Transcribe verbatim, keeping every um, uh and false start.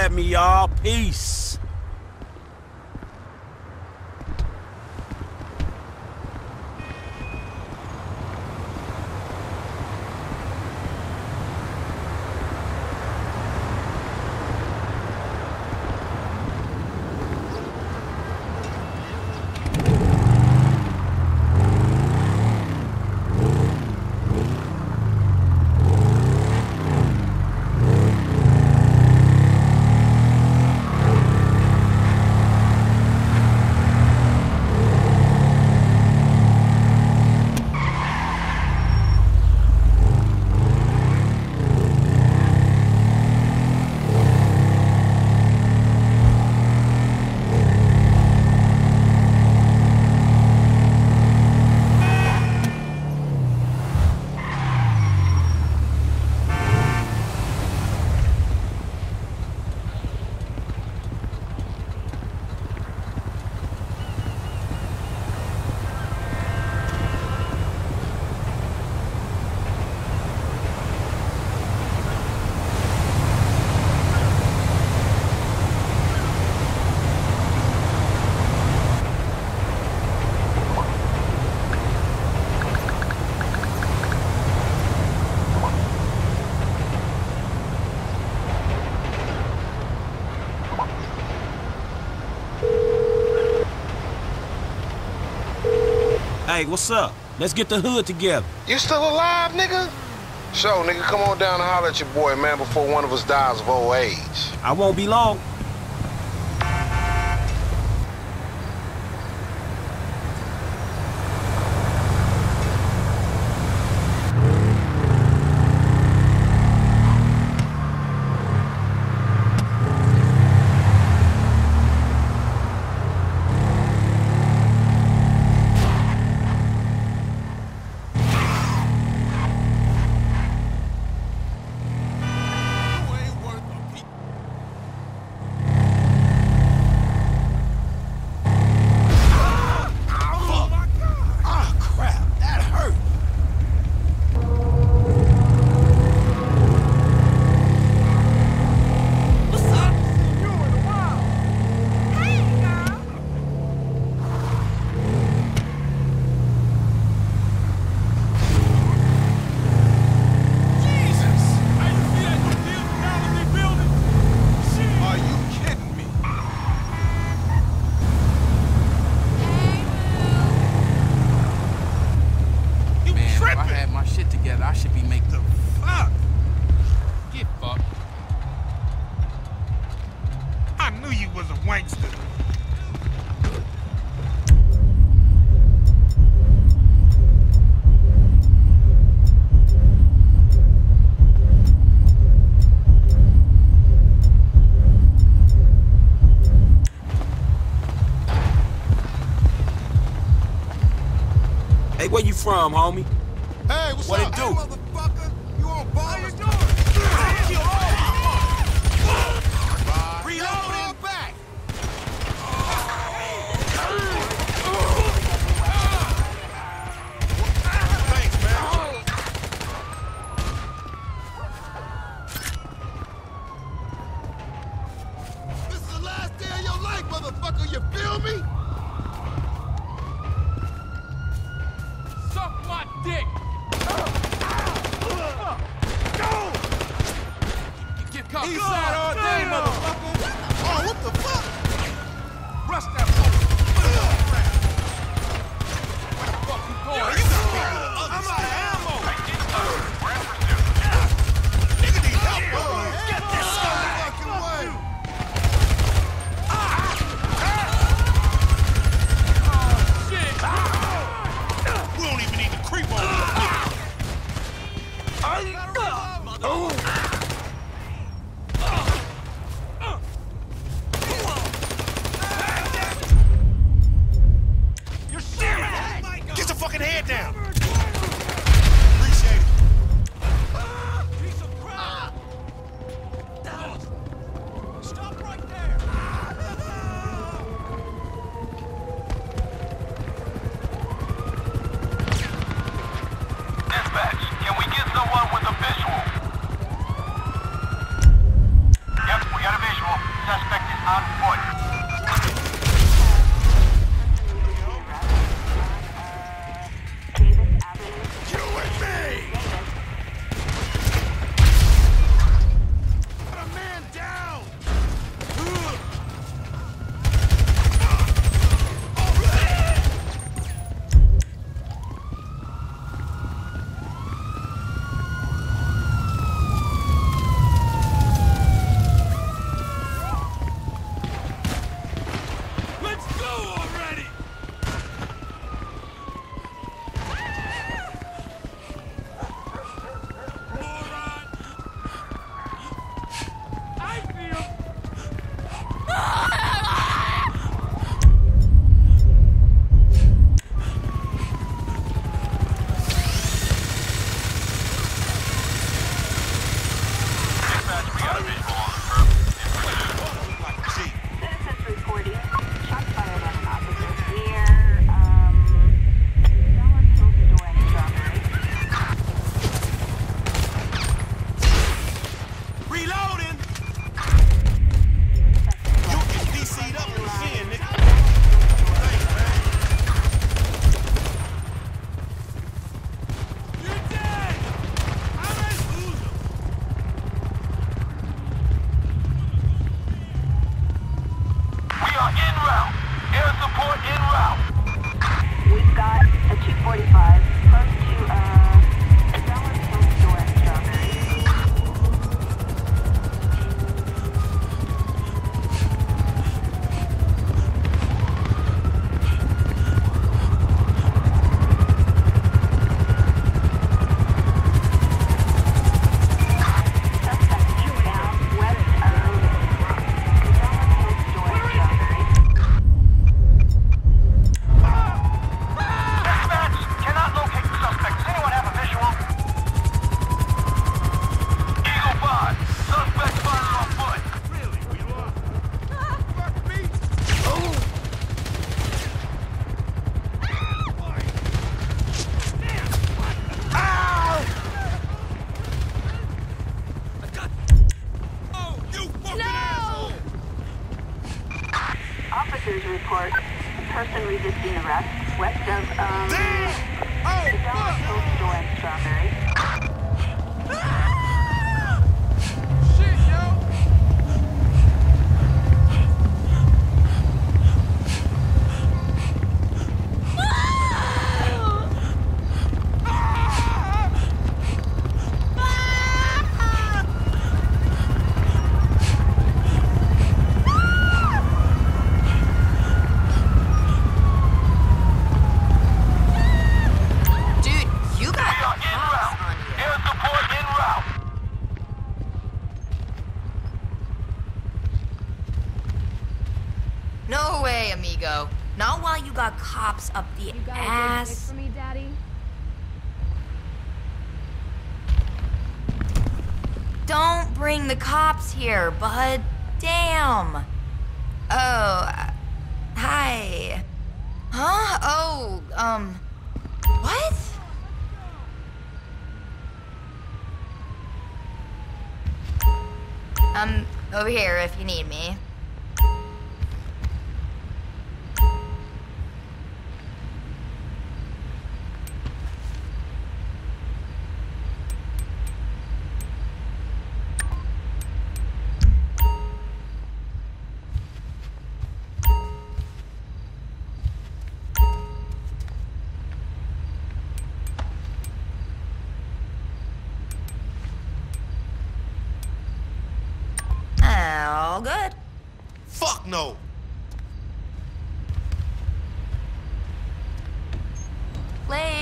at me, y'all. Peace. Hey, what's up? Let's get the hood together. You still alive, nigga? So, nigga, come on down and holler at your boy, man, before one of us dies of old age. I won't be long. I should be making the fuck. Get fucked. I knew you was a wankster. Hey, where you from, homie? Hey, what's what up? What it do? Hey, motherfucker. You on Ballas? How you doing? Reload him back. Thanks, man. This is the last day of your life, motherfucker. You feel me? Suck my dick! Go! person resisting arrest west of, um... Damn! Oh, the Ballas fuck! store in Strawberry. Shit, yo! No way, amigo. Not while you got cops up the You got a good ass. pick for me, Daddy? Don't bring the cops here, bud. Damn. Oh, uh, hi. Huh? Oh, um, what? I'm over here if you need me. All good. Fuck no! Late.